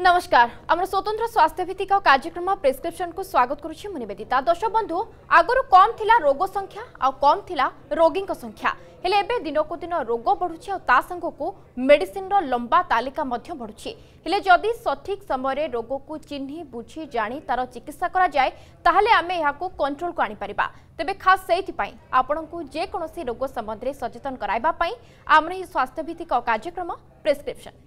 नमस्कार आम स्वतंत्र स्वास्थ्य भित्तिक कार्यक्रम प्रेस्क्रिप्शन को स्वागत करुछि मु निवेदिता। दर्शक बंधु आगु कम थिला रोग संख्या आ कम थिला रोगी संख्या हेले एबे दिनको दिन रोग बढ़ुछि आ ता संग को मेडिसिन रो लंबा तालिका मध्य बढ़ुछि। हेले जदि सठिक समय रोग को चिन्हि बुझी जानी तार चिकित्सा करा जाय ताहले आमे या को कंट्रोल को आनी परिबा। तेबे खास सेति पई आपन को जे कोनोसी रोग संबंध रे सचेतन कराइबा पई आमर ही स्वास्थ्य भित्तिक कार्यक्रम प्रेस्क्रिप्शन।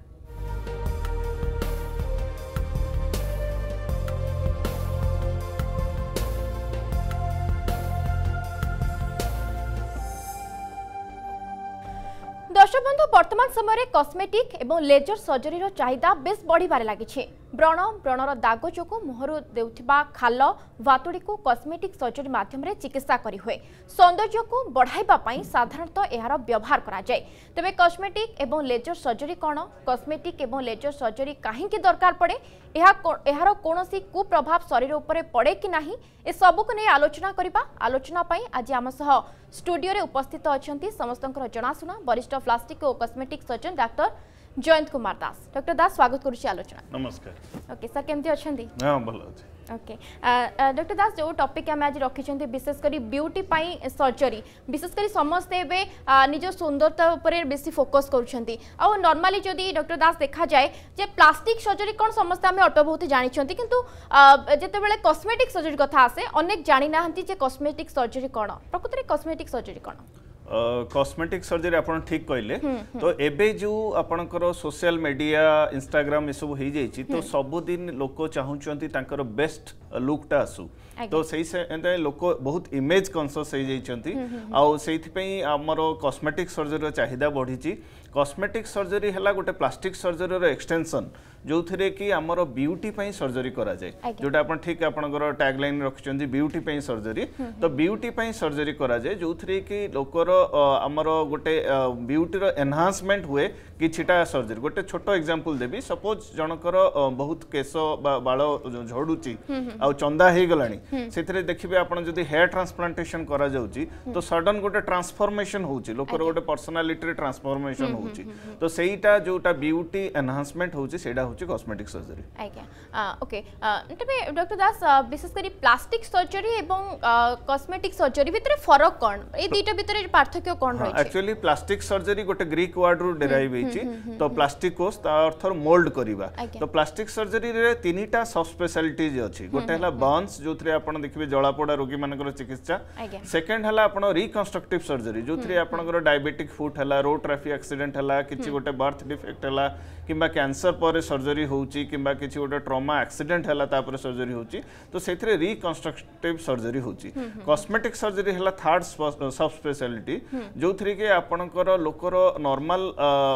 दर्शक बंधु वर्तमान समय कॉस्मेटिक एवं लेजर सर्जरी रो चाहिदा बेस बढ़िबारे लागिछि। व्रणर दाग जोगु मुहरु देउथिबा खाल वातुड़ी को कॉस्मेटिक सर्जरी माध्यम रे चिकित्सा करी हुए। सौंदर्य को बढ़ाइबा पई साधारणतः एहार व्यवहार करा जाय। तबे कॉस्मेटिक एवं लेजर सर्जरी कोन, कॉस्मेटिक एवं लेजर सर्जरी काहेकि दरकार पड़े, एहार कोनोसी कुप्रभाव शरीर उपरे पड़े कि नाही, ए सबु को नै आलोचना करिबा। आलोचना पई आज आम सह स्टूडियो रे उपस्थित अछंती समस्तंकर जनासुना वरिष्ठ प्लास्टिक और cosmetic surgeon doctor Jayant Kumar Das. Doctor Das स्वागत करुछि आलोचना। नमस्कार। ओके सर केमती अछंती? हां भलो अछि। ओके डॉक्टर दास जो टॉपिक हम आज रखिछंती विशेष करी ब्यूटी पई सर्जरी विशेष करी समस्ते बे निज सुंदरता ऊपर बेसी फोकस करूछंती। आ नॉर्मली जदी डॉक्टर दास देखा जाए जे प्लास्टिक सर्जरी कोन समस्या हम अल्प बहुत जानि छंती किंतु जेते बेले कॉस्मेटिक सर्जरी कथा आसे अनेक जानि नाहंती जे कॉस्मेटिक सर्जरी कोन, प्रकृति रे कॉस्मेटिक सर्जरी कोन। कॉस्मेटिक सर्जरी आपन ठीक कहले। तो एबे जो आपनकर सोशल मीडिया इंस्टाग्राम ए सब हो जाइछि तो सब दिन लोक चाहुचंती तांकर बेस्ट लुकटा आसु। तो सही से लोक बहुत इमेज कॉन्शियस हो जाइछंती आ सेथि पई हमर कॉस्मेटिक सर्जरी चाहिदा बढ़िछि। कॉस्मेटिक सर्जरी हला गोटे प्लास्टिक सर्जरी रो एक्सटेंशन जो थरे कि हमर ब्यूटी पई सर्जरी करा जाय। जोटा अपन ठीक आपनकर टैग लाइन रखचंती ब्यूटी पई सर्जरी। तो ब्यूटी पई सर्जरी करा जाय जो थरे कि लोकर हमर गोटे ब्यूटी रो एनहांसमेंट हुए किछिटा सर्जरी। गोटे छोटो एग्जांपल देबी, सपोज जनकर बहुत केस बाल झड़ुची आ चंदा हे गलानी सेथरे देखिबे आपण जदी हेयर ट्रांसप्लांटेशन करा जाउची तो सडन गोटे ट्रांसफॉर्मेशन होउची, लोकर गोटे पर्सनालिटी ट्रांसफॉर्मेशन होउची। तो सेईटा जोटा ब्यूटी एनहांसमेंट होउची सेडा होउची कॉस्मेटिक सर्जरी। आज्ञा ओके तबे डॉक्टर दास विशेष करी प्लास्टिक सर्जरी एवं कॉस्मेटिक सर्जरी भितरे फरक कोन, ए दुईटा भितरे पार्थक्य कोन रहै छै? एक्चुअली प्लास्टिक सर्जरी गोटे ग्रीक वर्ड रो डेराइव हेछि। तो प्लास्टिकोस ता अर्थ मोल्ड करिबा। तो प्लास्टिक सर्जरी रे तीनटा सब स्पेशलिटीज अछि। गोटे हला बर्न्स जो थरे आपण देखिबे जळापोडा रोगी मानकर चिकित्सा। सेकंड हला आपण रिकंस्ट्रक्टिव सर्जरी जो थरे आपणकर डायबिटिक फुट हला, रोड ट्रैफिक एक्सीडेंट हला, किछि गोटे बर्थ डिफेक्ट हला किंबा कैंसर पर सर्जरी होउची किंबा किछि गोटे ट्रॉमा एक्सीडेंट हला तापर सर्जरी होउची। तो सेथरे रिकंस्ट्रक्टिव सर्जरी होउची। कॉस्मेटिक सर्जरी हला थर्ड सब स्पेशलिटी जो थरे के आपणकर लोकर नॉर्मल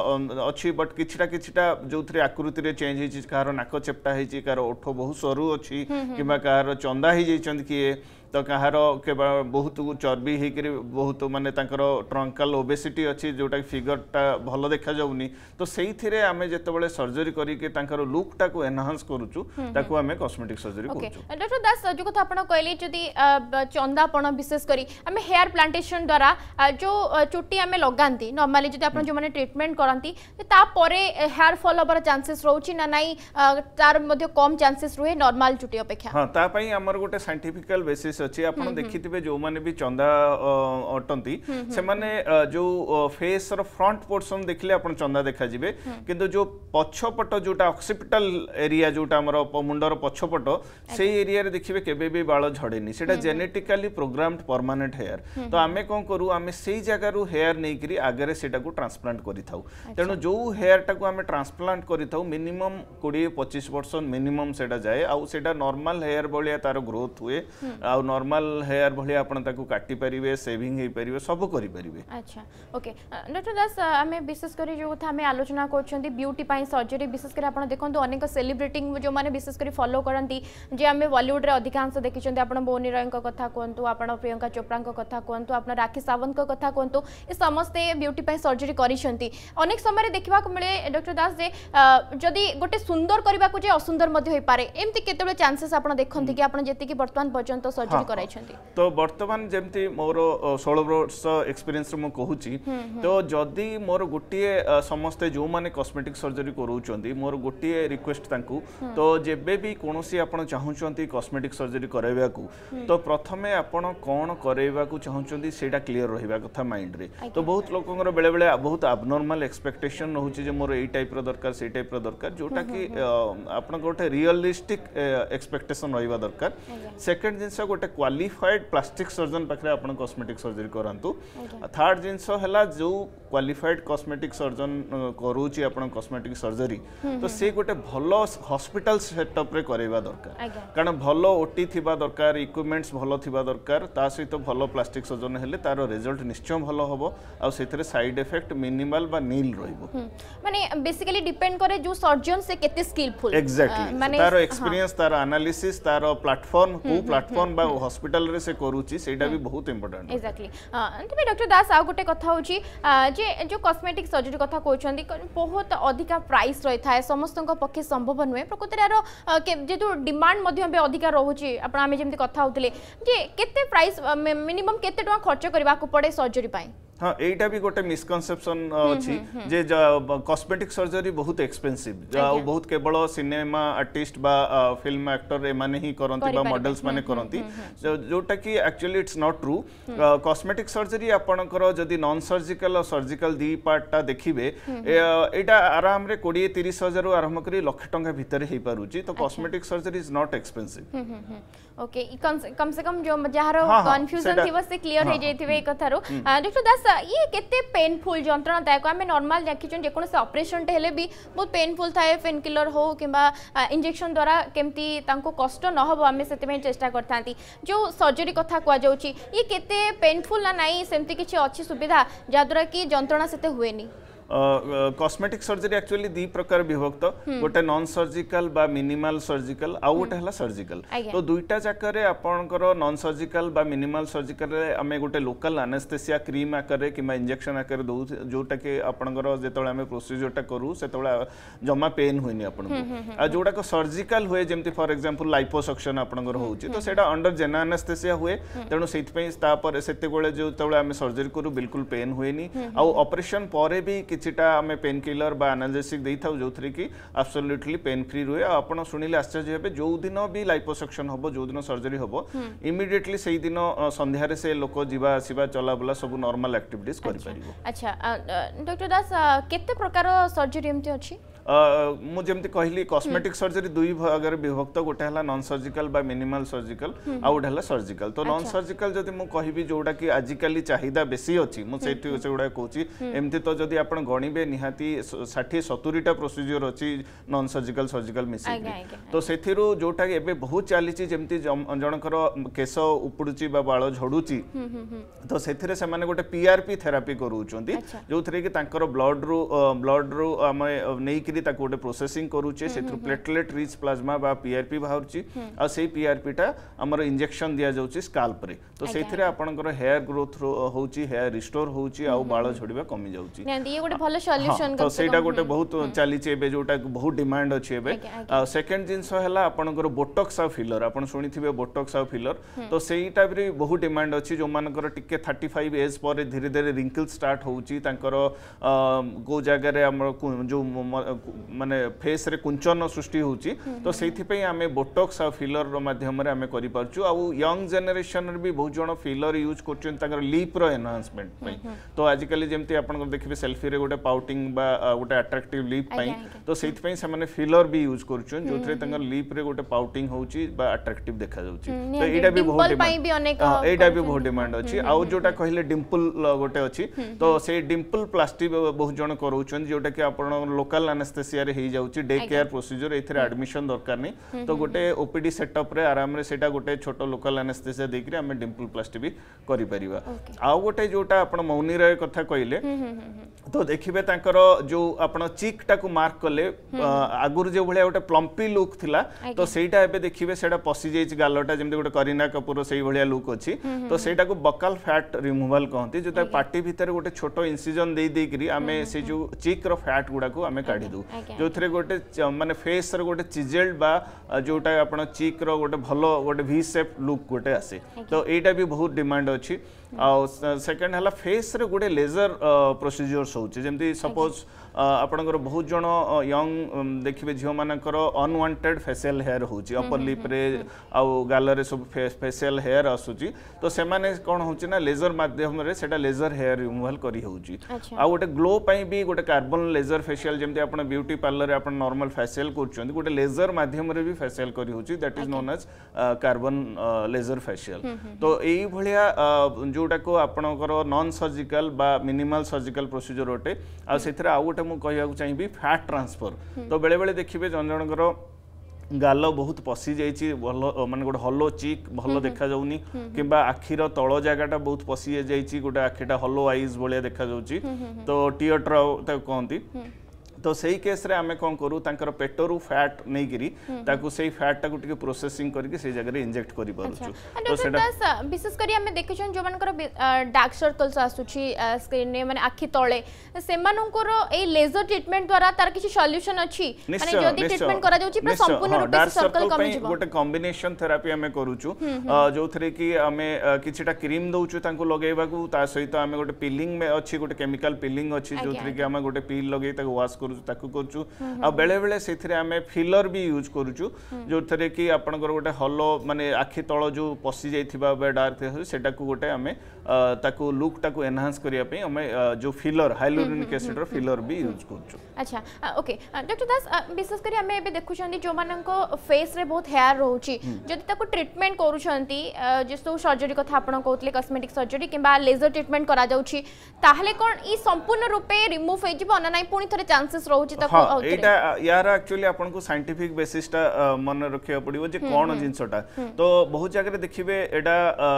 अछि बट किछिटा जो थरे आकृति रे चेंज हेछि, कार नाक चेपटा हेछि, कार ओठ बहुत सरू अछि किंबा कार चंदा हे जैचंद किए, तो कहार के बहुत चर्बी हेकरी बहुत माने तांकर ट्रंकल ओबेसिटी अछि जोटा फिगरटा भलो देखा जाउनी। तो सेही थिरे आमे जेतेबेले सर्जरी करी के तांकर लुकटा को एनहांस करूछु ताको आमे कॉस्मेटिक सर्जरी करूछु। डॉक्टर दास जो कथा आपण कहले जदी चंदापण विशेष करी आमे हेयर प्लांटेशन द्वारा जो चुट्टी आमे लगांती नॉर्मली जदी आपण जो माने ट्रीटमेंट करंती ता परे हेयर फॉल होबार चांसेस रहउची ना नाही, तार मध्ये कम चांसेस रहे नॉर्मल चुट्टी अपेक्षा? हां ता पई हमर गोटे साइंटिफिकल बेसिस अछि। आपण देखिथिबे जो माने भी चंदा अटंती से माने जो फेस रो फ्रंट पोर्शन देखले आपण चंदा देखा जिवे, किंतु जो पछपट जोटा ऑक्सिपिटल एरिया जोटा हमर मुंडर पछपट से एरिया रे देखिबे केबे भी बाल झड़ेनी, सेटा जेनेटिकली प्रोग्राम्ड परमानेंट हेयर। तो आमे कोन करू, आमे सेही जगह रु हेयर नै करी आगरे सेटा को ट्रांसप्लांट करि थाउ। तेनु जो हेयर टा को आमे ट्रांसप्लांट करि थाउ मिनिमम 20-25 वर्ष मिनिमम सेटा जाए आ सेटा नॉर्मल हेयर बलिया तार ग्रोथ हुए आ नॉर्मल हेयर भली आपण ताकू काटी परिबे, सेविंग हे परिबे, सब करि परिबे। अच्छा ओके डॉक्टर दास हमें विशेष करी जो था हमें आलोचना करछंती ब्यूटी पई सर्जरी विशेष करी आपण देखंतु अनेक सेलिब्रिटी जो माने विशेष करी फॉलो करंती जे हमें बॉलीवुड रे अधिकांश देखिछंती आपण बोनी रॉय को कथा कोंतु, आपण प्रियंका चोपड़ा को कथा कोंतु, आपण राखी सावंत को कथा कोंतु, ए समस्ते ब्यूटी पई सर्जरी करिसंती। अनेक समय रे देखिबा को मिले डॉक्टर दास जे जदी गोटे सुंदर करबा को जे असुंदर मध्ये होई पारे, एम्ति केतेबे चांसेस आपण देखंती कि आपण जेति कि वर्तमान पर्यंत सर्जरी सर्जरी कराइछंती तो वर्तमान जेमती मोर 16 वर्ष एक्सपीरियंस मु कहूची तो जदी मोर गोटिए समस्त जो माने कॉस्मेटिक सर्जरी करूचंती मोर गोटिए रिक्वेस्ट तांकू तो जेबे भी कोनोसी आपण चाहुचंती कॉस्मेटिक सर्जरी कराइबा को तो प्रथमे आपण कोन कराइबा को चाहुचंती सेटा क्लियर रहिबा कथा माइंड रे तो बहुत लोकंगर बेले बेले बहुत एबनॉर्मल एक्सपेक्टेशन रहउची जे मोर एई टाइप रो दरकार से टाइप रो दरकार जोटा कि आपण गोटे रियलिस्टिक एक्सपेक्टेशन रहिबा दरकार सेकंड जिंस गोटे क्वालिफाइड प्लास्टिक सर्जन पाखरे आपण कॉस्मेटिक सर्जरी करंतु थर्ड जिंस हला जो क्वालिफाइड कॉस्मेटिक सर्जन करूची आपण कॉस्मेटिक सर्जरी तो से गोटे भलो हॉस्पिटल सेटअप रे करैबा दरकार कारण भलो ओटी थिबा दरकार इक्विपमेंट्स भलो थिबा दरकार ता सहित भलो प्लास्टिक सर्जन हेले तारो रिजल्ट निश्चय भलो हबो आ सेथरे साइड इफेक्ट मिनिमल बा नील रहिबो माने बेसिकली डिपेंड करे जो सर्जन से केते स्किलफुल एग्जैक्टली माने तारो एक्सपीरियंस तारो एनालिसिस तारो प्लेटफॉर्म को प्लेटफॉर्म बा हॉस्पिटल रे से करूची सेटा भी बहुत इंपोर्टेंट एग्जैक्टली अंतिम डॉक्टर दास आ गोटे कथा होची जे जो कॉस्मेटिक सर्जरी कथा कहउछंदी बहुत अधिका प्राइस रही थाए समस्त पक्षे संभव नुहे प्रकृति जेतु डिमांड मध्य बे अधिका रहउची आपण आमे जेमति कथा होतले जे केते प्राइस मिनिमम केते टका खर्च करबा को पड़े सर्जरी पाई हाँ एटा भी गोटे मिसकनसेप्शन अछि जे कॉस्मेटिक सर्जरी बहुत एक्सपेंसिव बहुत केवल सिनेमा आर्टिस्ट बा फिल्म एक्टर ए माने ही करंती बा मॉडल्स माने करंती जोटा कि actually it's not true cosmetic surgery आपनकर जदी नॉन सर्जिकल और सर्जिकल दी पार्टटा देखिबे एटा आराम रे 20-30 हजार आरंभ करी लाख टंका भीतर हे पारुची तो cosmetic surgery is not expensive okay कम से कम जो जहार कंफ्यूजन थिबो से क्लियर हो जाइथिबे ए कथारो डॉक्टर दास ये केते पेनफुल जंत्रणादायक आम नॉर्मल देखी जे कोनो ऑपरेशन हेले भी बहुत पेनफुल थाए पेन किलर हो किंबा इंजेक्शन द्वारा केमती तांको कष्ट न हो आम से चेष्टा करथांती जो सर्जरी कथा कह जाउची ये केते पेनफुल ना नहीं सेमती किछि अछि सुविधा जाद्वारा कि जंत्रणा सेते हुएनी कॉस्मेटिक सर्जरी एक्चुअली दी प्रकार विभक्त गोटे नॉन सर्जिकल बा मिनिमल सर्जिकल आउ गोटे हला सर्जिकल तो दुईटा जाकरे आपनकर नॉन सर्जिकल बा मिनिमल सर्जिकल रे हमें गोटे लोकल एनेस्थेसिया क्रीम आकर किंबा इंजेक्शन आकर दउ जोटा के आपनकर जेतोळे हमें प्रोसीजरटा करू सेतोळे जमा पेन होइनी आपन आ जोटा को सर्जिकल हुए जेमति फॉर एग्जांपल लाइपोसक्शन आपनकर होउची तो सेटा अंडर जेना एनेस्थेसिया हुए तेनु सेति पई ता पर सेते गोळे जोतोळे हमें सर्जरी करू बिल्कुल पेन होइनी आ ऑपरेशन परे भी किछिटा हमें पेन किलर बा एनाल्जेसिक देई थाउ जोथरे कि एब्सोल्युटली पेन फ्री रुए आपण सुनिले आश्चर्य हेबे जो दिन भी लाइपोसक्शन होबो जो दिन सर्जरी होबो इमीडिएटली सेही दिन संध्या रे से लोक जीवा आसीबा चला बुला सब नॉर्मल एक्टिविटीज करि परिबो अच्छा डॉक्टर दास केते प्रकार सर्जरी एमति अछि मु जेमति कहली कॉस्मेटिक सर्जरी दुई भाग रे विभक्त गोटे हला नॉन सर्जिकल बा मिनिमल सर्जिकल आ गोटे हला सर्जिकल तो नॉन सर्जिकल जदि मु कहबी जोडा कि आजिकली चाहिदा बेसी अछि मु सेठी सेगुडा कहूची एमति तो जदि आपण गणिबे निहाती 60-70 टा प्रोसीजर अछि नॉन सर्जिकल सर्जिकल मिसी तो सेथिरु जोटा कि एबे बहुत चालीची जेमति जनकर केस उपुडुची बा बाळ झडुची तो सेथिरे से माने गोटे पीआरपी थेरापी करूचंती जोथरे कि तांकर ब्लड रु हम नै कि ताको गोटे प्रोसेसिंग करूचे सेथरु प्लेटलेट रिच प्लाज्मा बा पीआरपी बाहरची आ सेही पीआरपी टा हमर इंजेक्शन दिया जाउची स्काल्प रे तो सेथिरे आपनकर हेयर ग्रोथ होउची हेयर रिस्टोर होउची आ बाळ झडीबा कमी जाउची ये गोटे भलो सॉल्यूशन तो सेटा गोटे बहुत चालीचे एबे जोटा बहुत डिमांड अछि एबे सेकंड जिंस हला आपनकर बोटॉक्स आ फिलर आपण सुनिथिबे बोटॉक्स आ फिलर तो सेहीटा भी बहुत डिमांड अछि जो मानकर टिके 35 एज पर धीरे धीरे रिंकल स्टार्ट होउची तांकर गो जगह रे हमर जो माने फेस रे कुंचन सृष्टि होउची तो सेथि पई हमें बोटॉक्स आ फिलर रो माध्यम रे हमें करि परछु आ यंग जनरेशन रे भी बहुत जण फिलर यूज करछन तांकर लिप रो एनहांसमेंट पई तो आजिकली जेमति आपण देखिबे सेल्फी रे गोटे पाउटिंग बा गोटे अट्रैक्टिव लिप पई तो सेथि पई से माने फिलर भी यूज करछन जोथरे तांकर लिप रे गोटे पाउटिंग होउची बा अट्रैक्टिव देखा जाउची तो एटा भी बहुत डिमांड एटा भी बहुत डिमांड अछि आ जोटा कहिले डिंपल गोटे अछि तो से डिंपल प्लास्टिक बहुत जण करूछन जोटा कि आपण लोकल एनेस्थेसिया रे हे जाउची डे केयर प्रोसीजर एथरे एडमिशन दरकार नै तो गोटे ओपीडी सेटअप रे आराम रे सेटा गोटे छोटो लोकल एनेस्थेसिया देकरी हमें डिंपल प्लास्टिक भी करि परिबा आ गोटे जोटा आपण मौनी रे कथा कहिले तो देखिबे तांकर जो आपण चीक टाकू मार्क कले आगुर जे भलिया गोटे प्लम्पी लुक थिला तो सेटा एबे देखिबे सेटा पसी जाइछ गालटा जेमते गोटे करीना कपूर सेही भलिया लुक अछि तो सेटा को बकल फैट रिमूवल कहंती जोटा पार्टी भीतर गोटे छोटो इंसिजन देई देकरी हमें से जो चीक रो फैट गुडा को हमें काढी दउ जो थे गोटे माने फेस रो गोटे चिजेल्ड बा जोटा आपण चीक रो गोटे भलो गोटे वी शेप लुक गोटे आसे तो एटा भी बहुत डिमांड अछि सेकेंड हला फेस रे गोटे लेजर प्रोसीजर्स होचे जेमती सपोज आपणकर बहुत जन यंग देखिए झील मानकर अनवांटेड फेशियल हेयर होची अपर लिप रे आउ गाल रे सब फेशियल हेयर आसुची तो से माने कोन होची ना लेजर माध्यम रे सेटा लेजर हेयर रिमूवल करी होची आ गोटे ग्लो पई भी गोटे कार्बन लेजर फेशियल जेमती आपण ब्यूटी पार्लर रे आपण नॉर्मल फेशियल करछन गोटे लेजर माध्यम रे भी फेशियल करी होची that is known as carbon laser facial तो एई भलिया जोटा को आपणकर नॉन सर्जिकल बा मिनिमल सर्जिकल प्रोसीजर होटे आ सेथरे आ गोटे मु कहया चाहिए फैट ट्रांसफर तो बेले बेले देखिए जन जनकर गाल बहुत पशि जाइए माने गोटे हलो चीक भल देखा जाउनी किंबा आखिर तल जगहटा बहुत पशि जाइए गोटे आखिटा हलो आईज भाया देखा जाउची तो टियट्रा कहती तो सही केस रे आमे कोन करू तांकर पेटरू फैट नै गिरी ताकू सही फैट टाकू टिके प्रोसेसिंग करके सही जगह रे इंजेक्ट करी पारुछु तो सेटा विशेष करी हमें देखिछन जो मानकर डार्क सर्कल्स आसुची स्क्रीन ने माने आखि तळे सेमानंकर ए लेजर ट्रीटमेंट द्वारा तार किछि सॉल्यूशन अछि माने जदी ट्रीटमेंट करा जाउची पूरा संपूर्ण रूप से सर्कल कमी जिवो गोटे कॉम्बिनेशन थेरेपी हमें करूछु जो थरे कि हमें किछिटा क्रीम दउछु तांको लगेबा को ता सहित हमें गोटे पीलिंग में अछि गोटे केमिकल पीलिंग अछि जो थरे कि हमें गोटे पील लगे ताको वॉश ताकू करछु आ बेले बेले सेथिरे हमें फिलर भी यूज करछु जो थरे कि आपनकर गोटे हलो माने आखि तळ जो पसि जाइथिबा बे डार्क सेटा को गोटे हमें ताकू लुक ताकू एनहांस करिया पे हमें जो फिलर हाइलुरोनिक एसिड रो फिलर भी यूज करछु अच्छा ओके डॉक्टर दास विशेष करी हमें एबे देखुछंदी जो माननको फेस रे बहुत हेयर रहउची जदी ताकू ट्रीटमेंट करूछंती जेसो सर्जरी कथा आपण कहतले कॉस्मेटिक सर्जरी किबा लेजर ट्रीटमेंट करा जाउची ताहले कोन ई संपूर्ण रूपे रिमूव होई जिवो ना नाही पुनी थरे चांसेस रहउची ताको एटा यार एक्चुअली आपण को साइंटिफिक बेसिस टा मन रखिया पड़िबो जे कोन जिंसटा तो बहुत जगह देखिबे एटा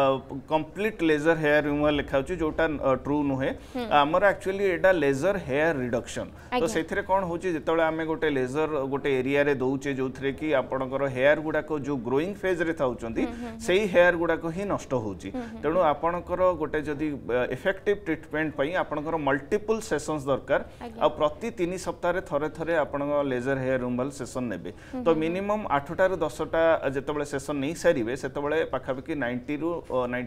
कंप्लीट लेजर हेयर रिमूवल लिखाउची जोटा ट्रू नुहे हमर एक्चुअली एटा लेजर हेयर रिडक्शन तो सेथिरे कोन होची जेतले हमें गोटे लेजर गोटे एरिया रे दउचे जोथरे कि आपणकर हेयर गुडा को जो ग्रोइंग फेज रे थाउचंती सेही हेयर गुडा को ही नष्ट होची तेणु आपणकर गोटे जदी इफेक्टिव ट्रीटमेंट पई आपणकर मल्टीपल सेशंस दरकार आ प्रति 3 सप्ताह रे थरे थरे आपण लेजर हेयर रिमूवल सेशन नेबे तो मिनिमम 8टा रू 10टा जेतबेले सेशन नै सारिबे सेतबेले पाखापाखि 90 रू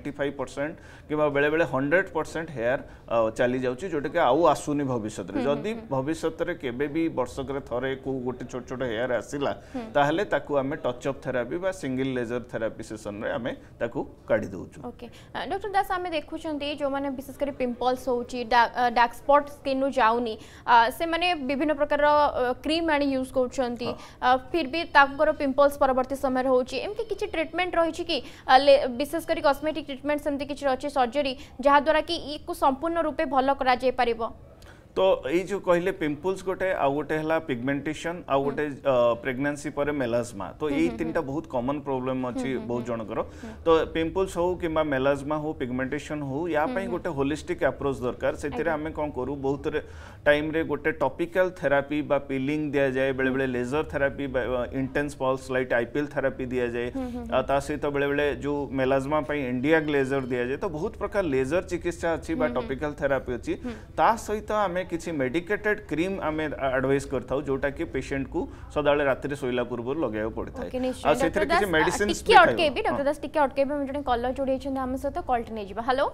95% किबा बेले बेले 100% हेयर चली जाउची जोटे के आउ आसुनी भविष्यत रे जदी भविष्यत रे केबे भी वर्षक रे थरे को गोटे छोट छोट हेयर आसिला ताहले ताकू हमें टच अप थेरेपी बा सिंगल लेजर थेरेपी सेशन रे हमें ताकू काढी दउचू ओके डॉक्टर दास हमें देखुचंती जो माने विशेष करी पिंपल्स होउची डार्क स्पॉट स्किन नु जाउनी से माने विभिन्न प्रकार क्रीम आनी यूज करछंती फिर भी ताकर पिंपल्स परवर्ती समय होउची एमती किछि ट्रीटमेंट रहिछि कि विशेष करी कॉस्मेटिक ट्रीटमेंट सेमती किछि रछि सर्जरी जहा द्वारा कि ई को संपूर्ण रूपे भलो करा जे परिबो तो ये जो कहले पिंपल्स गोटे आ गोटे हला पिगमेंटेशन आ गोटे प्रेगनेंसी पर मेलाज्मा तो ये तीनटा बहुत कॉमन प्रॉब्लम अछि बहुत जनकर तो पिंपल्स हो किबा मेलाज्मा हो पिगमेंटेशन हो या पई गोटे होलिस्टिक अप्रोच दरकार सेतिरे हमें कोन करू बहुत टाइम रे गोटे टॉपिकल थेरेपी बा पीलिंग दिया जाए बेले बेले laser therapy intense pulse light IPL therapy दिया जाए ता सहित बेले बेले जो मेलाज्मा पई इंडिया लेजर दिया जाए तो बहुत प्रकार लेजर चिकित्सा अछि बा टॉपिकल थेरेपी अछि ता सहित हमें किसी मेडिकेटेड क्रीम आमे एडवाइस करथाउ जोटा कि पेशेंट को सदाळे रात्रि सोइला पूर्व लगायो पड़थाय आ सेथरे किसी मेडिसिन्स टिके अटके भी डॉक्टर दास टिके अटके भी जने कॉलर जोड़ी छन हम सहित कॉल नै जिबा हेलो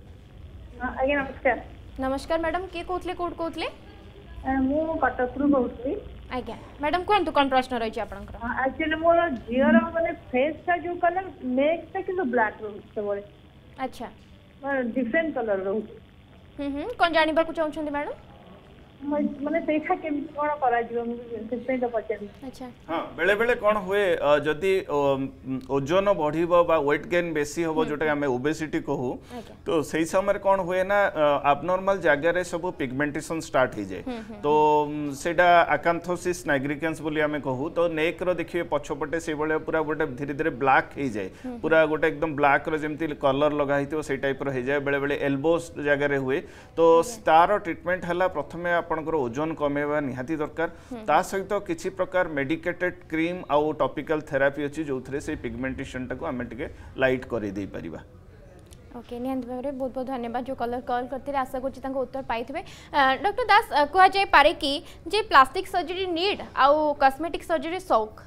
आगे नमस्कार नमस्कार मैडम के कोथले कोड कोथले मु कटकरु बोलथि आज्ञा मैडम कोन तो कोन प्रश्न रहि छै आपनकर एक्चुअली मोर जियर माने फेस का जो कलर मेक ता किलो ब्लैक रहउछ सबले अच्छा डिफरेंट कलर रहउछ कोन जानिबा को चाहउछन मैडम माने देखा के कोन करा जिवो से तो पछन अच्छा हां बेले बेले कोन हुए जदी ओजन बढ़िबो बा वेट गेन बेसी होबो जोटा हमें ओबेसिटी कहू तो सही समय कोन हुए ना एब्नॉर्मल जगह रे सब पिगमेंटेशन स्टार्ट हो जाए तो सेटा अकांथोसिस नाइग्रिकेंस बोली हमें कहू तो नेक रो देखिए पछपटे से बळे पूरा गोटे धीरे धीरे ब्लैक हो जाए पूरा गोटे एकदम ब्लैक रो जेमति कलर लगा हितो से टाइप रो हो जाए बेले बेले एल्बोस जगह रे हुए तो स्टार ट्रीटमेंट हला प्रथमे आपनकर ओजन कमेबा निहाती दरकार ता सहित किछि प्रकार मेडिकेटेड क्रीम आउ टॉपिकल थेरेपी अछि जोथरे से पिगमेंटेशन टाको हमें टिके लाइट करि दे परिबा ओके निहांत भाव बहुत बहुत धन्यवाद जो कलर कॉल करते आशा कर उत्तर पाई डॉक्टर दास कह जाए पारे कि जे प्लास्टिक सर्जरी नीड आउ कॉस्मेटिक सर्जरी शौक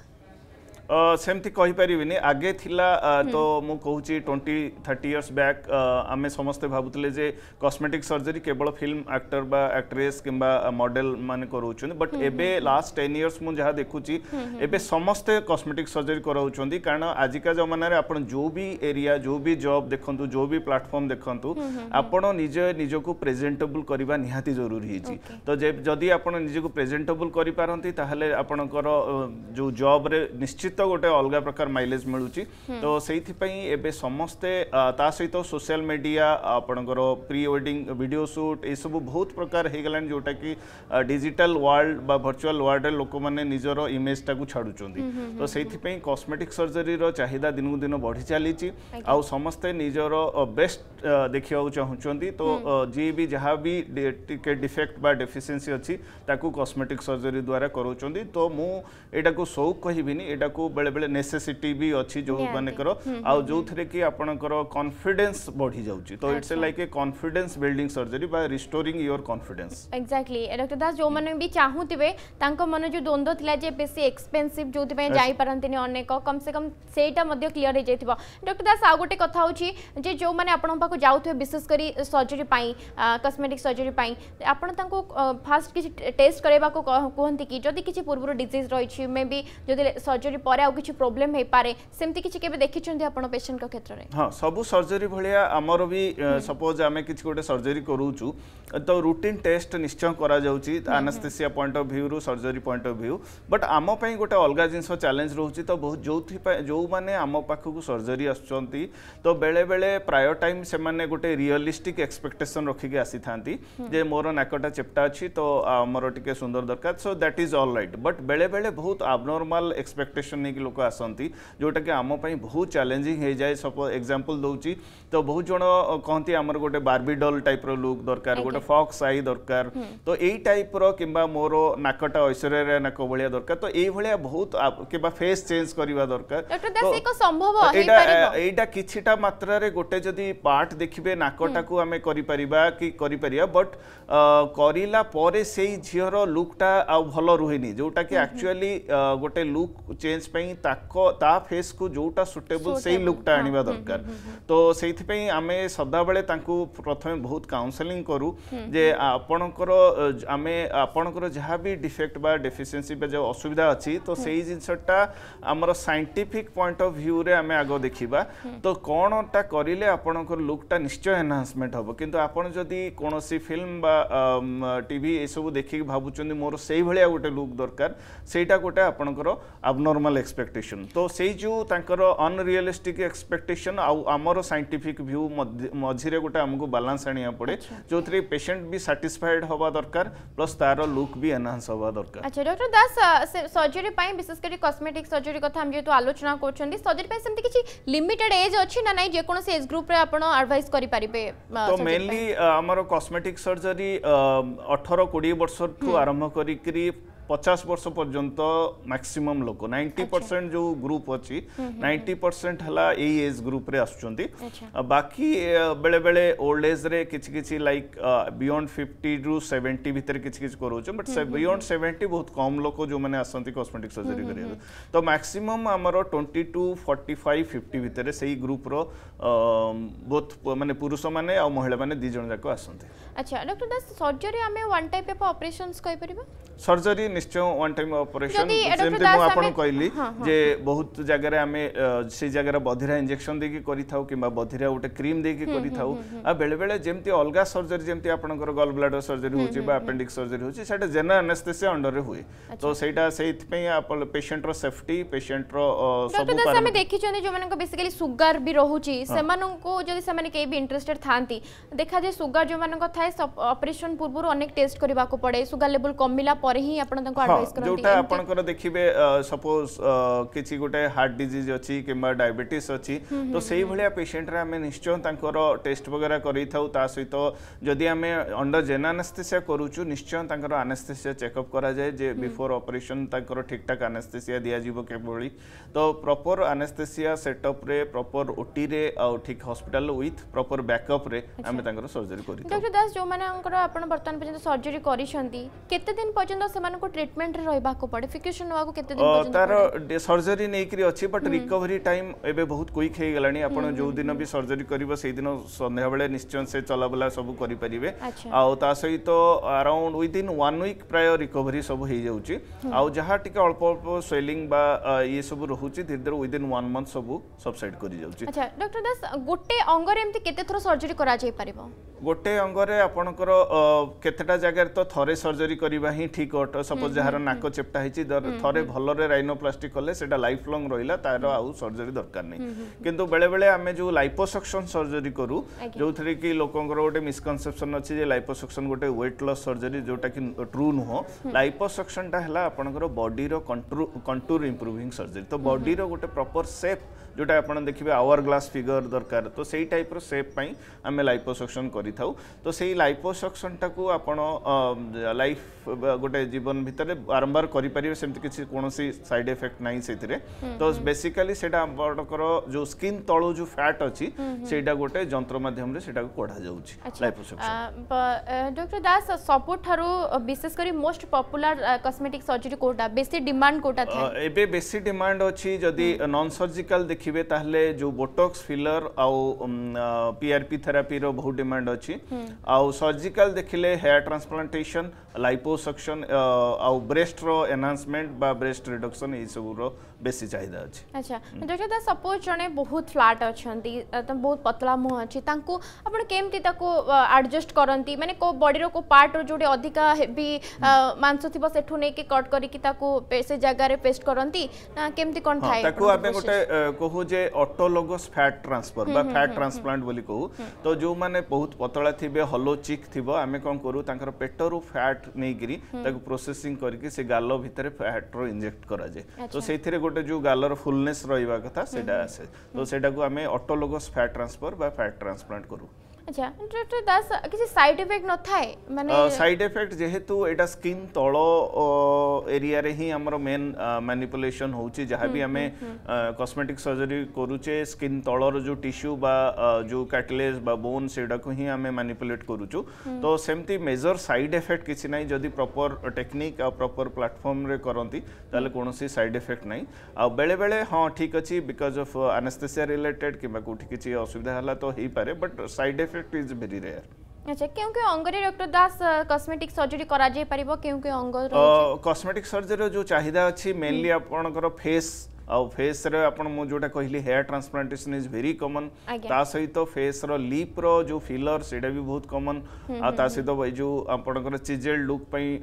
सेमती कहीपरि आगे थिला तो मु कहूँ 20-30 इयर्स बैक आमे समस्ते भावुले जे कॉस्मेटिक सर्जरी केवल फिल्म एक्टर बा एक्ट्रेस किंबा मॉडल माने कराउछन बट एबे लास्ट 10 इयर्स मु जहा देखुची एबे समस्ते कॉस्मेटिक सर्जरी कराउछन कारण आजिका जमाना रे आपण जो भी एरिया जो भी जॉब देखंतु जो भी प्लेटफॉर्म देखंतु आपण निजको प्रेजेंटेबल करबा निहाती जरूरी हिची तो जदी आपण निजको प्रेजेंटेबल करि पारंती ताहले आपणकर जो जॉब रे निश्चित गोटे अलग प्रकार माइलेज मिलूची तो से एबे समस्ते ता सहित सोशल मीडिया आपणकर प्री वेडिंग वीडियो शूट ये सब बहुत प्रकार हो गलान जोटा कि डिजिटल वर्ल्ड बा वर्चुअल वर्ल्ड लोक माने निजर इमेज टाकू छाडुचंदी तो से कॉस्मेटिक सर्जरी रो चाहिदा दिनकु दिन बढ़ी चलीची आ समस्ते निजर बेस्ट देखिया चाहूचंदी तो जी भी जहाँ भी डिफेक्ट बा डेफिशिएंसी अच्छी ताकू कॉस्मेटिक सर्जरी द्वारा करूचंदी तो मु एटा को शौक कहिबिनी एटा को बेले बेले नेसेसिटी भी अच्छी जो माने करो आ जो थरे कि आपनकर कॉन्फिडेंस बढ़ी जाउची तो it's like a confidence building surgery by restoring your confidence exactly doctor Das जो माने भी चाहूतिबे तांको मन जो द्वंद्व थिला जे बेसी एक्सपेंसिव जोति पे जाई परंतिनी अनेक कम से कम सेटा मध्ये क्लियर हो जाइतिबो डॉक्टर दास आ गोटे कथा होची जे जो माने आपन पाको जाउथे विशेष करी सर्जरी पाई कॉस्मेटिक सर्जरी पाई आपन तांको फास्ट किछि टेस्ट करेबा को कहंती कि जदी किछि पूर्व डिजीज रही छी मे बी जदी सर्जरी परे आ किछि प्रॉब्लम हे पारे सेमती किछि केबे देखिछन्ती आपन पेशेंट का क्षेत्र रे हां सबु सर्जरी भलिया हमर भी सपोज आमे किछि गोटे सर्जरी करूछु तो रूटीन टेस्ट निश्चय करा जाउची एनेस्थेसिया पॉइंट ऑफ व्यू रो surgery point of view but आम पई गोटे अलगा जिंस चैलेंज रहउची तो बहुत जो माने आम पाखकु सर्जरी आछंती तो बेले बेले प्राय टाइम से माने गोटे रियलिस्टिक एक्सपेक्टेशन रखी के आसी थांती जे मोर नाकटा चेप्टा अछि तो हमर टिके सुंदर दरकार so that is all right but बेले बेले बहुत एब्नॉर्मल एक्सपेक्टेशन नै कि लोक आसंती जोटा कि आम पई बहुत चैलेंजिंग हो जाए सपोज एग्जांपल दउची तो बहुत जण कहंती हमर गोटे बार्बी डॉल टाइप रो लुक दरकार गोटे फॉक्स आई दरकार तो एई टाइप रो किबा मोर नाकटा ऐश्वर्या नाक भलिया दरकार तो एई भलिया बहुत किबा फेस चेंज करबा दरकार डॉक्टर दास एको संभव हे परिबो एटा किछिटा मात्रा रे गोटे जदी पार्ट देखिबे नाकटा को हमें करि परिबा कि करि परिया बट करिला परे सेई झियर लुकटा आ भलो रुहेनी जोटा कि एक्चुअली गोटे लुक चेंज पई ताको ता फेस को जोटा सुटेबल सेई लुकटा आनिबा दरकार तो सेइथि पई आमे सदा बेले तांकू प्रथमे बहुत काउंसलिंग करू जे आपणकर आमे आपणकर जहाँ भी डिफेक्ट बा डेफिशिएंसी बा जो असुविधा अछि तो सेई जिंसटा हमर साइंटिफिक पॉइंट ऑफ व्यू रे आमे आगो देखिबा तो कोनटा करिले आपणकर लुकटा निश्चय एनहांसमेंट हबो किंतु आपण जदी कोनोसी फिल्म बा टीवी ए सब देखि भाबुचंदी मोर सेई भलिया गोटे लुक दरकार सेटा गोटे आपणकर एब्नॉर्मल एक्सपेक्टेशन तो सेई जो तांकर अनरियलिस्टिक एक्सपेक्टेशन आ हमर साइंटिफिक व्यू मझिरे गोटे हमको बैलेंस आनिया पड़े जो थ्री पेशेंट भी सैटिस्फाइड होबा दरकार प्लस तार लुक भी एनहांस होबा दरकार अच्छा डॉक्टर दास सर्जरी पाई विशेष करी कॉस्मेटिक सर्जरी कथा हम जेतु आलोचना करछंदी सर्जरी पाई सेमति किछि लिमिटेड एज अछि ना नै जे कोनोसी एज ग्रुप रे आपण एडवाइस करि परिबे तो मेनली हमर कॉस्मेटिक सर्जरी 18-20 वर्ष ठू आरंभ करी 50 वर्ष पर्यंत मैक्सिमम लोक 90% जो ग्रुप अच्छी 90% हला ए एज ग्रुप रे आसुचंती बाकी बेले बेले ओल्ड एज रे किछि लाइक बियॉन्ड 50 टू 70 भीतर किछि करूछ बट बियॉन्ड 70 बहुत कम लोक जो माने आसंती कॉस्मेटिक सर्जरी करिया तो मैक्सिमम हमर 20 टू 45 50 भीतर सेही ग्रुप रो बोथ माने पुरुष माने आ महिला माने दी जण जाको आसंती अच्छा डॉक्टर दास सर्जरी हमें वन टाइप ऑफ ऑपरेशंस कहि परिबा सर्जरी निश्चय वन टाइम ऑपरेशन जेमते मु आपन कहली जे बहुत जगह रे हमें से जगह रे बधिरा इंजेक्शन देकी करि थाउ किबा बधिरा उटे क्रीम देकी करि थाउ आ बेले बेले जेमते अलगा सर्जरी जेमते आपनकर गॉल ब्लैडर सर्जरी होची बा अपेंडिक्स सर्जरी होची सेटा जनरल एनेस्थेसिया अंडर रे हुए तो सेटा सेइत पे आपन पेशेंट रो सेफ्टी पेशेंट रो सब डॉक्टर दास हमें देखि चने जो मन को बेसिकली सुगर भी रहूची सेमानन को जदी सेमाने के भी इंटरेस्टेड थांती देखा जे सुगर जो मन को थाए ऑपरेशन पूर्व अनेक टेस्ट करबा को पड़े सुगर लेवल कमिला पर ही आपण एडवाइस करते जोटा आपनकर देखिबे सपोज किछि गोटे हार्ट डिजीज अछि किबा डायबिटीज अछि तो सेही भलिया पेशेंट रे हमें निश्चय तांकर टेस्ट वगैरह करै थाउ ता सहित जदि हमें अंडर जेन एनेस्थेसिया करूछु निश्चय तांकर एनेस्थेसिया चेकअप करा जाय जे बिफोर ऑपरेशन तांकर ठीक ठाक एनेस्थेसिया दिया जीवो केबोली तो प्रॉपर एनेस्थेसिया सेटअप रे प्रॉपर ओटी रे आ ठीक हॉस्पिटल विथ प्रॉपर बैकअप रे हमें तांकर सर्जरी करी डॉक्टर दास जो माने अंकर आपण वर्तमान पर्यंत सर्जरी करिसंती केते दिन पर्यंत समान को ट्रीटमेंट रे रहबा को पड़े फिकेशन होआ को केते दिन पर्यंत तार सर्जरी नै करी अछि बट रिकवरी टाइम एबे बहुत क्विक हे गलानी आपण जो दिन भी सर्जरी करिवो सेही दिन संध्या बेले निश्चय से चलाबला सब करि परिबे आ ता सहित अराउंड विद इन 1 वीक प्राय रिकवरी सब हे जाउची आ जहा टिके अल्प अल्प स्वेलिंग बा ये सब रहउची धीरे धीरे विद इन 1 मंथ सब सबसाइड करि जाउची। अच्छा डॉक्टर दास गोटे अंगरे एम्ति केते थरो सर्जरी करा जाय परिबो गोटे अंगरे आपणकर केतेटा जगह तो थरे सर्जरी करबा ही ठीक अट सपोज जहार नाक चेप्टा हिची थरे भलरे राइनोप्लास्टी कले सेटा लाइफ लॉन्ग रहिला तारो आउ सर्जरी दरकार नै किंतु बेले बेले हमें जो लाइपोसक्शन सर्जरी करू जो थरे कि लोकंकर गोटे मिसकनसेप्शन अछि जे लाइपोसक्शन गोटे वेट लॉस सर्जरी जोटा कि ट्रू नुहो लाइपोसक्शन टा हला आपणकर बॉडी रो कंटूर इंप्रूविंग सर्जरी तो बॉडी रो गोटे प्रॉपर शेप जोटा आपण देखिबे आवर ग्लास फिगर दरकार तो सेही टाइप रो शेप पई हमें लाइपोसक्शन करि थाउ तो सेही लाइपोसक्शन टाकू आपण लाइफ गोटे जीवन भितर बारंबार करि परिबे सेमति किछि कोनोसी साइड इफेक्ट नाही सेतिरे तो बेसिकली सेटा आपणकर जो स्किन तळो जो फैट अछि सेटा गोटे जंत्र माध्यम रे सेटा को कोढा जाउछि लाइपोसक्शन। डॉक्टर दास सबुठारु विशेष करी मोस्ट पॉपुलर कॉस्मेटिक सर्जरी कोटा बेसी डिमांड कोटा था एबे बेसी डिमांड अछि जदी नॉन सर्जिकल देखिबे ताहले जो बोटॉक्स फिलर आउ पीआरपी थेरेपी रो बहुत डिमांड अछि आउ सर्जिकल देखिले हेयर ट्रांसप्लांटेशन लाइपोसक्शन आउ ब्रेस्ट रो एनहांसमेंट बा ब्रेस्ट रिडक्शन ए सब रो बेसी चाहिदा अछि। अच्छा डॉक्टर दा सपोज जने बहुत फ्लैट अछंती त बहुत पतला मुह अछि तांको आपण केमति ताको एडजस्ट करंती माने को बॉडी रो को पार्ट रो जोडे अधिका हेवी मांस थिबो सेठु नै के कट करी कि ताको से जगह रे पेस्ट करंती ना केमति कोन थाए ताको आबे गोटे कहू जे ऑटोलोगस फैट ट्रांसफर बा फैट ट्रांसप्लांट बोली कहू तो जो माने बहुत पतला थिबे हलो चिक थिबो आमे कोन करू तांकर पेटरो फैट नै गिरी ताको प्रोसेसिंग करके से गालो भितरे फैट रो इंजेक्ट करा जाय तो सेथिरे गोटे जो गालर फुलनेस रहिबा कथा सेटा आसे तो सेटा को आमे ऑटोलोगस फैट ट्रांसफर बा फैट ट्रांसप्लांट करू। अच्छा डॉक्टर दास किसी साइड इफेक्ट न थाए माने साइड इफेक्ट जेहेतु एटा स्किन तळो एरिया रे ही हमरो मेन मैनिपुलेशन होउची जहा भी हमें कॉस्मेटिक सर्जरी करूचे स्किन तळर जो टिश्यू बा जो कार्टिलेज बा बोन सेडा को ही हमें मैनिपुलेट करूचु तो सेमती मेजर साइड इफेक्ट किछि नै जदी प्रॉपर टेक्निक आ प्रॉपर प्लेटफॉर्म रे करंती ताले कोनोसी साइड इफेक्ट नै आ बेले बेले हां ठीक अछि बिकॉज़ ऑफ एनेस्थेसिया रिलेटेड किबा कोठी किछि असुविधा हला तो हेई पारे but side effect is very rare. अच्छा क्योंकि अंगरे डॉक्टर दास कॉस्मेटिक सर्जरी करा जाय परिबो क्योंकि अंग कॉस्मेटिक सर्जरी जो चाहिदा अछि मेनली आपनकर फेस आउ फेस रे आपण मु जोटा कहली hair transplantation is very common ता सहित फेस रो लिप रो जो फिलर सेडा भी बहुत कॉमन आ ता सहित जो आपणकर चिजेल लुक पई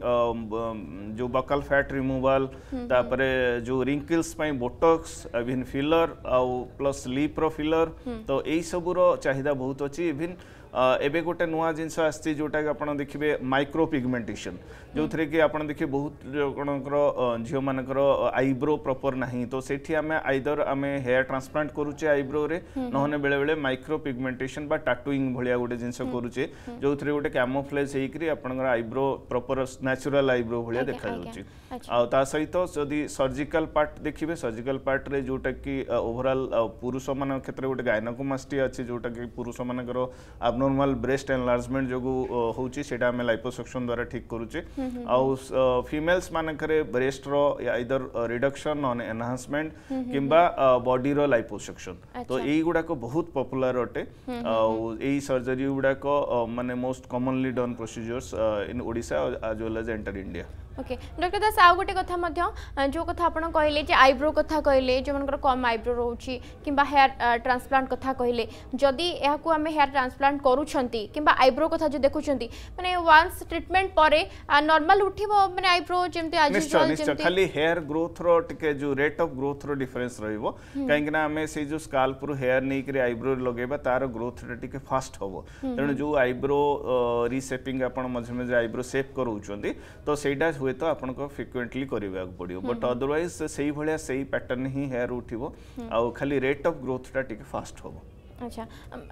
जो बकल फैट रिमूवल ता परे जो रिंकल्स पई बोटॉक्स इवन फिलर आउ प्लस लिप रो फिलर तो एई सब रो चाहिदा बहुत अछि इवन एबे गोटे नुआ जिनस आछि जोटा कि आपण देखिबे माइक्रो पिगमेंटेशन जो थरे कि आपण देखि बहुत कोनकर झियो मानकर आईब्रो प्रॉपर नाही तो सेठी हमें आइदर हमें हेयर ट्रांसप्लांट करूचे आईब्रो रे नहने बेले बेले माइक्रो पिगमेंटेशन बा टैटूइंग भलिया गोटे जिनस करूचे जो थरे गोटे कैमोफ्लेज हेकरी आपणकर आईब्रो प्रॉपर नेचुरल आईब्रो भलिया देखा जाउची आ ता सहित जदी सर्जिकल पार्ट देखिबे सर्जिकल पार्ट रे जोटा कि ओवरऑल पुरुष मान क्षेत्र गोटे गायनोकोमास्टी अछि जोटा कि पुरुष मानकर नॉर्मल ब्रेस्ट एनलार्जमेंट जो होउची सेटा हमें लाइपोसक्शन द्वारा ठीक करूचे आउ फीमेल्स मानकरे ब्रेस्ट रो आइदर रिडक्शन ऑन एनहांसमेंट किंबा बॉडी रो लाइपोसक्शन तो एई गुडा को बहुत पॉपुलर अटे आउ एई सर्जरी गुडा को माने most commonly done procedures in Odisha as well as entire India. Okay doctor Das आउ गोटे कथा मध्य जो कथा आपण कहले जे आईब्रो कथा कहले जो मनकर कम आईब्रो रहउची किंबा हेयर ट्रांसप्लांट कथा कहले जदी एहा को हमें हेयर ट्रांसप्लांट करूछंती किंबा आईब्रो कथा जो देखुछंती माने वंस ट्रीटमेंट परे नॉर्मल उठिबो माने आईब्रो जेमते आज निश्चय खाली हेयर ग्रोथ रो टिके जो रेट ऑफ ग्रोथ रो डिफरेंस रहइबो काहेकि ना हमें से जो स्काल्प रो हेयर नै करे आईब्रो लगेबा तार ग्रोथ रे टिके फास्ट होबो तेनु जो आईब्रो रीशेपिंग आपण मझे मझे आईब्रो शेप करूछंती तो सेटा हुए तो आपको फ्रिक्वेंटली करने पड़ो बट अदरवाइज से भाया से पैटर्न ही हेयर उठो आउ खाली रेट ऑफ ग्रोथ टा फास्ट हम। अच्छा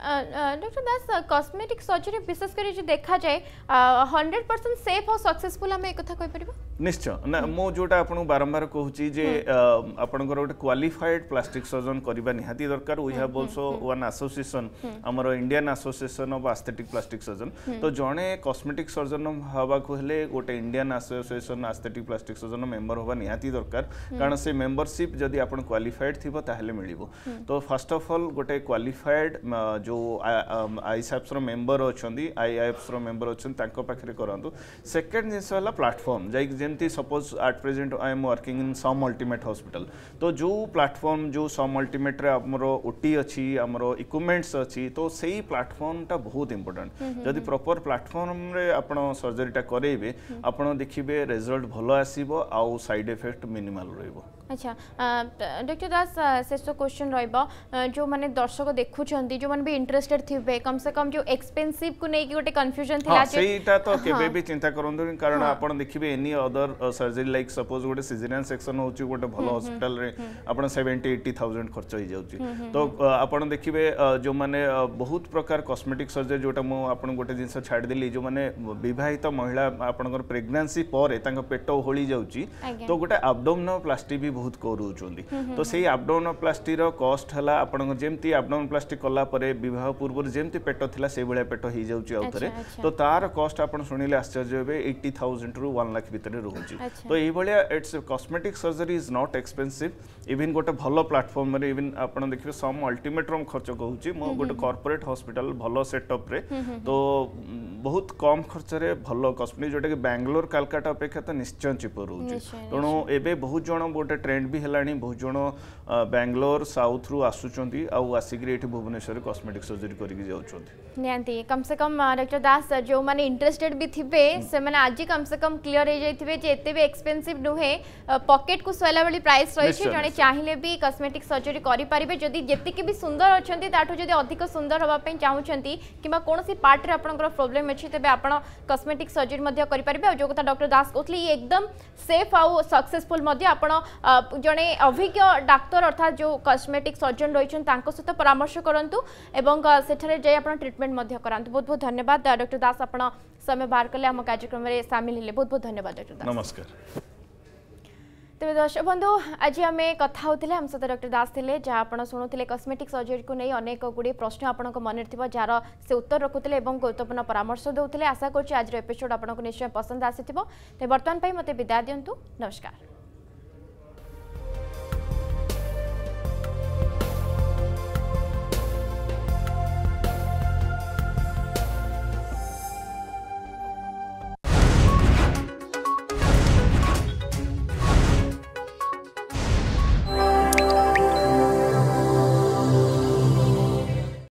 डॉक्टर दास कॉस्मेटिक सर्जरी विशेषकर जो देखा जाए 100% सेफ और सक्सेसफुल आम एक कह पार निश्चय ना मो जोटा आपन बारंबार कहूची जे आपनकर गोटे क्वालिफाइड प्लास्टिक सर्जन करबा निहाती दरकार। We have also one association हमर Indian association of aesthetic plastic surgeon तो जणे कॉस्मेटिक सर्जन हवा को हेले गोटे Indian association aesthetic plastic surgeon member होबा निहाती दरकार कारण से मेंबरशिप जदी आपन क्वालिफाइड थिबो ताहले मिलिबो। तो फर्स्ट ऑफ ऑल गोटे क्वालिफाइड जो आईसैप्स रो मेंबर अछंदी आईआईएफ्स रो मेंबर अछन तांको पाखरे करंतु। सेकंड जिंस वाला प्लेटफॉर्म जाई जेमती suppose at present I am working in some ultimate hospital तो जो प्लेटफॉर्म जो सम अल्टीमेट रे हमरो ओटी अछि हमरो इक्विपमेंट्स अछि तो सेही प्लेटफॉर्म टा बहुत इंपोर्टेंट। जदी प्रॉपर प्लेटफॉर्म रे आपण सर्जरी टा करेबे आपण देखिबे रिजल्ट भलो आसीबो आउ साइड इफेक्ट मिनिमल रहइबो। अच्छा डॉक्टर दास शेष क्वेश्चन रहा जो माने दर्शक देखुछंती जो मन भी इंटरेस्टेड थिबे कम से कम जो एक्सपेंसिव को नै कि गोटे कंफ्यूजन थिला जे सेटा तो केबे भी चिंता करंदु कारण आपण देखिबे any other surgery like suppose गोटे सिजरियन सेक्शन होची गोटे भलो हॉस्पिटल रे आपण 70-80,000 खर्च हो जाउची तो आपण देखिबे जो माने बहुत प्रकार कॉस्मेटिक सर्जरी जोटा मो आपण गोटे जिंस छाड़ देली जो माने विवाहित महिला आपनकर प्रेगनेंसी परे तांका पेट होली जाउची तो गोटे एब्डोमिनोप्लास्टी भी बहुत करूचंदी तो सेही एब्डोमिनोप्लास्टी रो कॉस्ट हला आपण जेमती एब्डोमिनोप्लास्टी कला परे विवाह पूर्व जेमती पेट थिला से बेले पेट ही जाउची आउथरे तो तार कॉस्ट आपण सुनिले आश्चर्य हेबे 80,000 रु 1 लाख भितर रहउची। तो एही भलिया it's cosmetic surgery is not expensive even गोटे भलो प्लेटफॉर्म रे इवन आपण देखिबे सम अल्टीमेट रम खर्च कहूची मो गोटे कॉर्पोरेट हॉस्पिटल भलो सेटअप रे तो बहुत कम खर्च रे भलो कॉस्मेटिक जोटा कि बेंगलोर कलकत्ता अपेक्षा तो निश्चय चिप रहउची। तणो एबे बहुत जण गोटे ट्रेंड भी हेलानी बहुत जण बेंगलोर साउथ रु आसुचंती आउ आसिक एठी भुवनेश्वर कॉस्मेटिक सर्जरी करिक जाउचंती नियंती कम से कम डॉक्टर दास जो माने इंटरेस्टेड भी थिबे से माने आज कम से कम क्लियर हो जाइथिबे जे एते भी एक्सपेंसिव नुहे पॉकेट को सोला वाली प्राइस रही छे जने चाहिले भी कॉस्मेटिक सर्जरी करि परिबे जदी जेति के भी सुंदर अछंती ताठो जदी अधिक सुंदर होबा पई चाहुचंती किबा कोनोसी पार्ट रे आपनकर प्रॉब्लम अछि तबे आपण कॉस्मेटिक सर्जरी मध्ये करि परिबे जो कथा डॉक्टर दास कहथली एकदम सेफ आउ सक्सेसफुल मध्ये आपण जने अभिज्ञ डाक्टर अर्थात जो कॉस्मेटिक सर्जन रही सहित परामर्श करंतु एवं सेठरे जाय आपण ट्रीटमेंट मध्ये करंतु। बहुत बहुत धन्यवाद डॉक्टर दास आपण समय बाहर कले हम कार्यक्रम में शामिल हेले बहुत बहुत धन्यवाद डॉक्टर दास। नमस्कार। तेज दर्शक बंधु आज आम कथा होते हम सहित डॉक्टर दास थे जहाँ आप शुणुते कॉस्मेटिक सर्जरी को नहीं अनेक गुड़े प्रश्न आपण मन जार से उत्तर रखुते गुरुत्वपूर्ण परामर्श देते आशा करुँच आज एपिसोड आपको निश्चय पसंद आसी बर्तमान मत विदाय दिंतु। नमस्कार।